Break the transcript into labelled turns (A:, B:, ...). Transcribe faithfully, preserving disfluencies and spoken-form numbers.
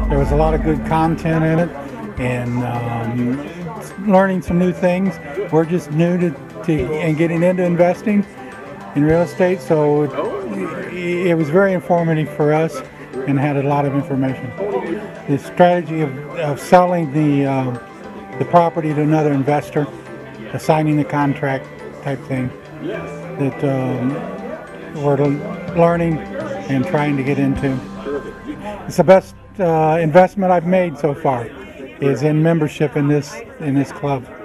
A: there was a lot of good content in it, and um, learning some new things. We're just new to, to and getting into investing in real estate, so it, it was very informative for us and had a lot of information. The strategy of, of selling the uh, the property to another investor, assigning the contract type thing, that um, we're learning and trying to get into. It's the best uh, investment I've made so far, is in membership in this in this club.